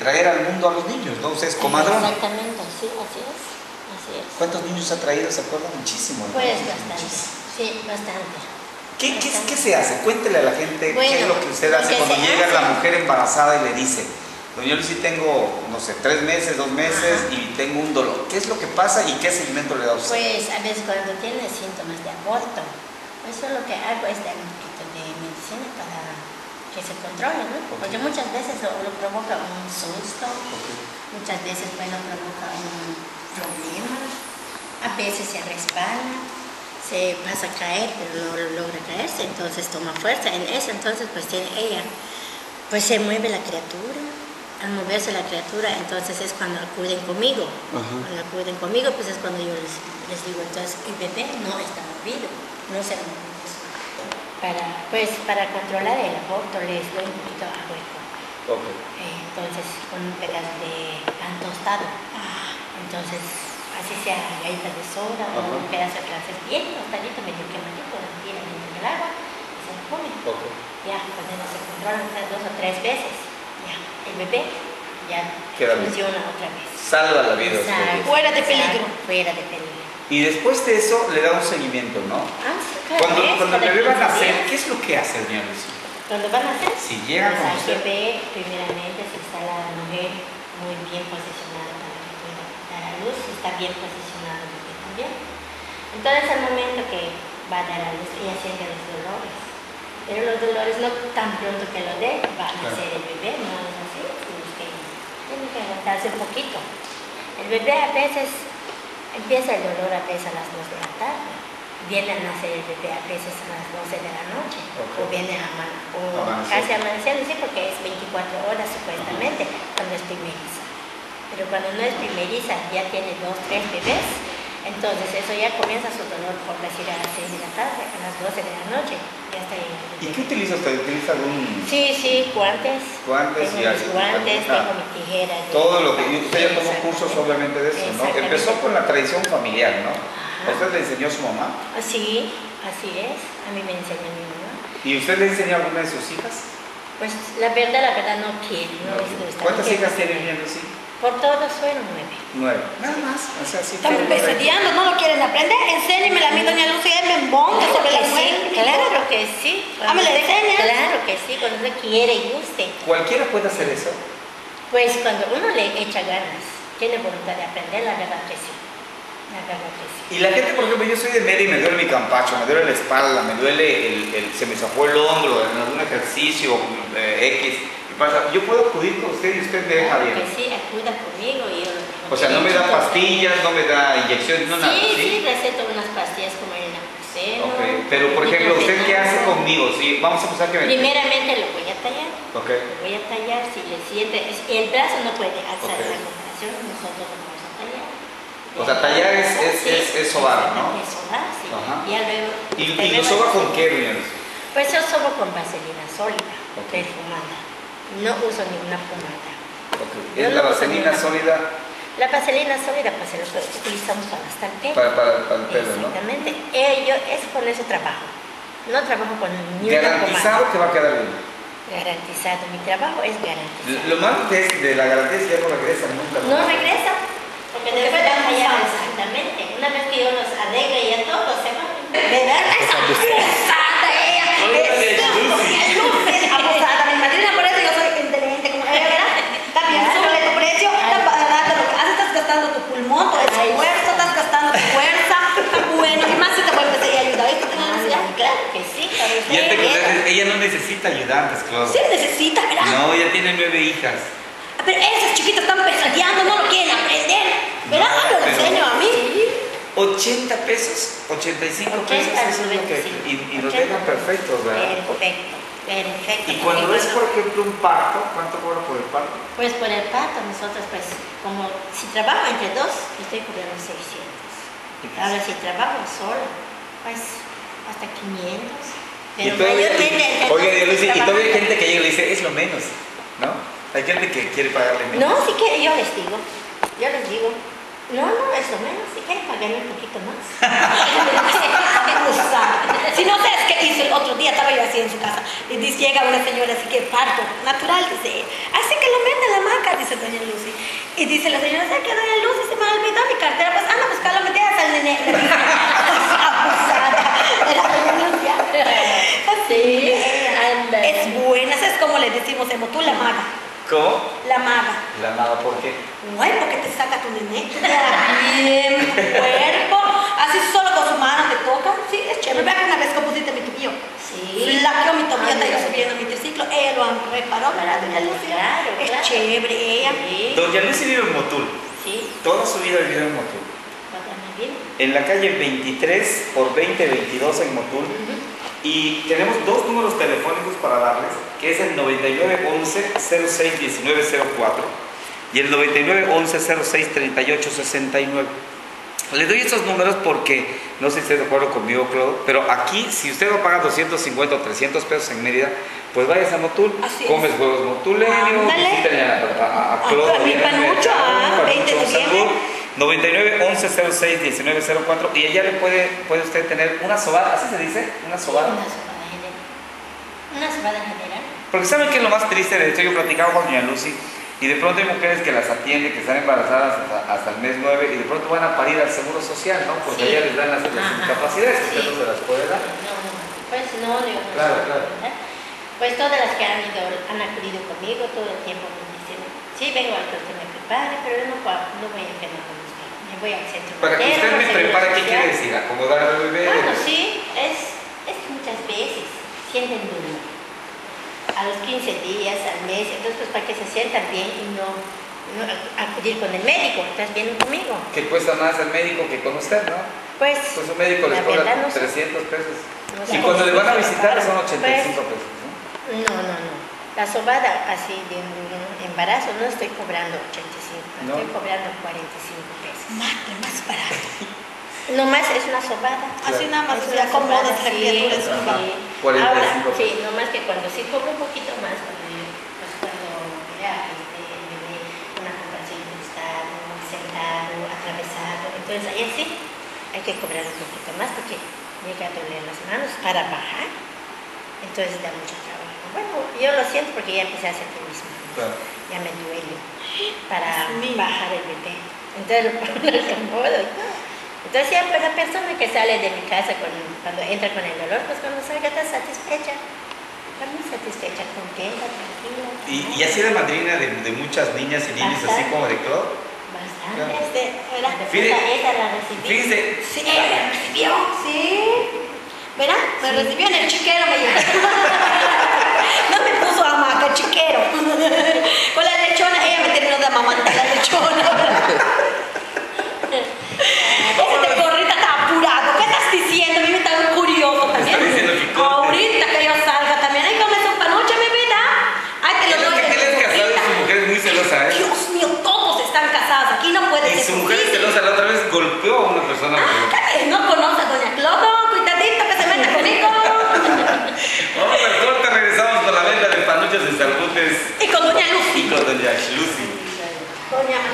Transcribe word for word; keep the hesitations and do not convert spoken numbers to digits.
traer al mundo a los niños, ¿no? Usted es comadrón. Exactamente, sí, así es, así es. ¿Cuántos niños ha traído? ¿Se acuerdan? Muchísimo, ¿no? Pues bastante, Muchísimo. sí, bastante. ¿Qué, qué, bastante. ¿Qué se hace? Cuéntele a la gente Bueno, qué es lo que usted hace lo que cuando se llega hace. la mujer embarazada y le dice, doña Lucy, tengo, no sé, tres meses, dos meses Ajá. y tengo un dolor. ¿Qué es lo que pasa y qué seguimiento le da a usted? Pues a veces cuando tiene síntomas de aborto, pues yo lo que hago es dar un poquito de medicina para que se controle, ¿no? Porque muchas veces lo, lo provoca un susto, Okay. muchas veces pues lo provoca un problema, a veces se resbala, se pasa a caer, pero no logra caerse, entonces toma fuerza. En eso entonces pues tiene ella, pues se mueve la criatura. Al moverse la criatura, entonces es cuando acuden conmigo. Ajá. Cuando acuden conmigo, pues es cuando yo les, les digo, entonces el bebé no está movido, no se mueve. Para, pues para controlar el aborto les doy un poquito a hueco. Okay. Eh, entonces con un pedazo de pan tostado. Entonces, así sea galleta de soda o Ajá. un pedazo de francés bien tostadito, medio quemadito, lo tiran en el agua y se lo comen. Okay. Ya, cuando no se controlan dos o tres veces, ya, el bebé ya Queda bien. funciona otra vez. Salva la vida. Exacto, Fuera de peligro. exacto, fuera de peligro. Y después de eso le da un seguimiento, ¿no? Ah, sí, cada Cuando, mes, cuando el cada bebé va a quince nacer, días. ¿qué es lo que hace, doña Lucy? Cuando van a nacer, Si llega pues con hay que usted. ver, primeramente, si está la mujer muy bien posicionada para que pueda dar a luz, si está bien posicionado el bebé también. Entonces, al momento que va a dar a luz, ella siente los dolores. Pero los dolores no tan pronto que lo dé, va a nacer el bebé, no es así, sino que tiene que aguantarse un poquito. El bebé a veces empieza el dolor a veces a las dos de la tarde. Viene a nacer el bebé a veces a las doce de la noche, Okay. o viene a ama- o Amanecer. casi amaneciendo, sí, porque es veinticuatro horas supuestamente cuando es primeriza. Pero cuando no es primeriza, ya tiene dos, tres bebés, entonces eso ya comienza su dolor, por decir, a las seis de la tarde, a las doce de la noche, ya está ahí. ¿Y qué utiliza usted? ¿Utiliza algún...? Sí, sí, guantes. Guantes tengo y mis así, guantes, alguna- tengo mi tijera. de- Todo lo que... y Usted ya tomó Exactamente. cursos obviamente de eso, ¿no? Exactamente. Empezó con la tradición familiar, ¿no? Ajá. ¿A usted le enseñó su mamá? Sí, así es, a mí me enseñó mi mamá. ¿Y usted le enseñó a alguna de sus hijas? Pues la verdad, la verdad no quiere, no, es no está ¿Cuántas quiere. hijas tiene bien Lucy? Por todos fueron nueve. Nueve. Nada más. O sea, sí. Estamos fue- peseteando, ¿no lo quieren aprender? Enséñemela a mí, doña Lucía, me embonca Claro sobre que la sí, mujer. claro que sí. Ah, ¿me la Cuando usted- enseñas? Claro que sí, cuando usted quiere y guste. ¿Cualquiera puede hacer eso? Pues cuando uno le echa ganas, tiene voluntad de aprender, la verdad que sí. La verdad que sí. Y la gente, por ejemplo, yo soy de media y me duele mi campacho, me duele la espalda, me duele el, el- se me zafó el hombro en algún ejercicio eh, X. Y pasa, yo puedo acudir con usted y usted me deja Claro bien. que sí, acuda conmigo y yo... O sea, no me da pastillas, no me da inyecciones, no Sí, nada. sí, receto unas pastillas como el naproxeno. Ok, pero por ejemplo, ¿usted qué hace diclofenaco. conmigo? Sí, vamos a pensar que me... Primeramente lo voy a tallar. Ok, Lo voy a tallar si le siente. es- El brazo no puede alzar Ok. la comparación, nosotros lo vamos a tallar. O sea, tallar es- es- Sí, es- es sobar, ¿no? Es sobar, sí. Ajá. Ya luego. ¿y, usted y lo me va soba a- con qué, doña Lucy? Pues yo sobo con vaselina sólida, Ok. perfumada. No uso ninguna pomada. Ok, Yo ¿es no la uso vaselina ninguna- sólida La vaselina sólida, pues se lo utilizamos para hasta el pelo. para, para, para el pelo, ¿no? Exactamente. Eh, yo es con eso trabajo. No trabajo con ni una Garantizado pomada. que va a quedar bien. Garantizado. Mi trabajo es garantizado. Lo malo que es de la garantía es que ya no regresa nunca. No regresa. Porque Porque después fue van allá. abusado. Exactamente. Una vez que yo los arregle y a todos se van. ¿Verdad? Esa abusada ella. Es abusada, mi madrina, por eso yo soy inteligente como ella, ¿verdad? Está bien, Claro. súbele tu precio, está barato lo que haces, estás gastando tu pulmón, tu Ay, esfuerzo, estás gastando tu fuerza. Bueno, y más si te vuelves ella ayuda, ¿viste? Te van a decir, Ah, claro que sí. Para usted Ya te llega. conoces, ella no necesita ayudantes, Claudia. sí necesita, ¿verdad? No, ella tiene nueve hijas. Pero esas chiquitas están pesadeando, no lo quieren aprender, ¿verdad? No, Ah, lo pero- enseño a mí. ochenta pesos, ochenta y cinco pesos, ochenta, eso es lo que... noventa y cinco. Y, y los ochenta. dejan perfectos, ¿verdad? Perfecto, perfecto. Y cuando Porque es, por ejemplo, un parto, ¿cuánto cobra por el parto? Pues por el parto, nosotros pues, como si trabajo entre dos, estoy cobrando seiscientos. Ahora si trabajo solo, pues hasta quinientos. Y Pero todavía, mayormente entre dos oye, estoy Lucy, y todavía hay trabajando. gente que llega y le dice, es lo menos, ¿no? Hay gente que quiere pagarle menos. No, si quieren, yo les digo, yo les digo, no, no, es lo menos, si quieren pagarme un poquito más. Abusada. Si no sabes que hizo el otro día, estaba yo así en su casa, y dice, llega una señora así que parto, natural, dice, así que lo mete en la hamaca, dice doña Lucy. Y dice la señora, ¿sabes qué, doña Lucy? Se me olvidó mi cartera, pues anda a buscarlo, metías al nene. Abusada, era doña Lucia. Sí, anda. Es buena, ¿sabes cómo le decimos en tú la maga? ¿Cómo? La maga. La amaba, ¿por qué? Guay, porque te saca tu nené. Bien, cuerpo. Así solo con su mano te toca. Sí, es chévere. Vea que una vez compusiste mi tobillo. Sí. Flaqueó mi tobillo, Ah, te iba mira. subiendo mi triciclo. Ella lo reparó, ¿verdad, doña Lucia? Claro, Es claro. chévere ella. Sí. Doña Lucy vive en Motul. Sí. Toda su vida vivió en Motul. Cuéntame bien. En la calle veintitrés por veinte veintidós en Motul. Y tenemos dos números telefónicos para darles, que es el noventa y nueve once cero seis diecinueve cero cuatro y el noventa y nueve once cero seis treinta y ocho sesenta y nueve. Les doy estos números porque, no sé si estás de acuerdo conmigo, Claudio, pero aquí, si usted va a pagar doscientos cincuenta o trescientos pesos en Mérida, pues vayas a Motul, Así es. comes huevos motuleños, Ándale. visiten a, a, a Claudio, A mi allá en panucho, ah, Panucho, veinte de salud. diciembre. noventa y nueve once cero seis diecinueve cero cuatro y allá le puede, puede usted tener una sobada, ¿así se dice? Una sobada. Una sobada general. Una sobada general. Porque ¿saben qué es lo más triste de esto? Yo platicaba con doña Lucy y de pronto hay mujeres que las atienden, que están embarazadas hasta, hasta el mes nueve y de pronto van a parir al seguro social, ¿no? Porque Sí. allá les dan las, las Ajá. incapacidades, usted Sí. no se las puede dar. No, no, pues no, digo, no Claro, sé, claro. ¿verdad? Pues todas las que han ido, han acudido conmigo todo el tiempo me dicen, sí, vengo a que usted me prepare, pero yo no, puedo- no voy a enfermar con usted, me voy al centro. Para que materno, usted me seguro prepare, ¿qué social. quiere decir? Acomodar al bebé. Bueno, sí, es, es que muchas veces sienten dolor. A los quince días, al mes, entonces pues para que se sientan bien y no, no acudir con el médico, estás viendo conmigo. Que cuesta más el médico que con usted, ¿no? Pues, Pues un médico les la cobra verdad no sé. trescientos pesos. No Y sé. cuando le van a Sí, visitar claro. son ochenta y cinco Pues, pesos, ¿no? No, no, no. La sobada así de un embarazo no estoy cobrando ochenta y cinco, No. estoy cobrando cuarenta y cinco pesos. Madre, más barato. No más es una sobada. Así nada más Es se una acomoda sobada, la sí, criatura en su sí. lugar. cuarenta y Ahora, cinco sí, pesos. no más que cuando sí cobro un poquito más, cuando, yo- pues cuando ya este, me dé una comparación cruzado, sentado, atravesado, entonces ahí sí hay que cobrar un poquito más porque llega a doler las manos para bajar, entonces da mucho trabajo. Bueno, yo lo siento porque ya empecé a sentir mis manos, Claro. ya me duele para Dios mío. bajar el bebé, entonces lo pongo en el comodo y todo. Entonces ya pues la persona que sale de mi casa con- cuando entra con el dolor, pues cuando salga está satisfecha, está muy satisfecha, contenta, tranquila. Y, y ha sido madrina de, de muchas niñas y niños, así Bastante. como de Claude. Bastante. Claro. Este, ¿verdad? Fíjate- Esa, esa la recibí. Fíjese, Sí, me recibió. Sí. ¿Verdad? Me recibió en el chiquero, me llevó. No me puso hamaca, chiquero. Con la lechona, ella me terminó de amamantar la lechona. Ese de gorrita está apurado. ¿Qué estás diciendo? A mí me está muy curioso también. Está diciendo picote. Ahorita que yo salga también. Ay, comes un panuche, mi vida. Ay, te lo él doy. es que él es casado y ahorita. su mujer es muy celosa, ¿eh? Dios mío, todos están casados. Aquí no puede Y ser su mujer es posible. celosa, la otra vez golpeó a una persona. Ah, no conoce a doña Clodo, cuidadito que se meta conmigo. Vamos al corte, regresamos con la venta de panuchos de salbutes Y con doña Lucy. y con doña Lucy. Doña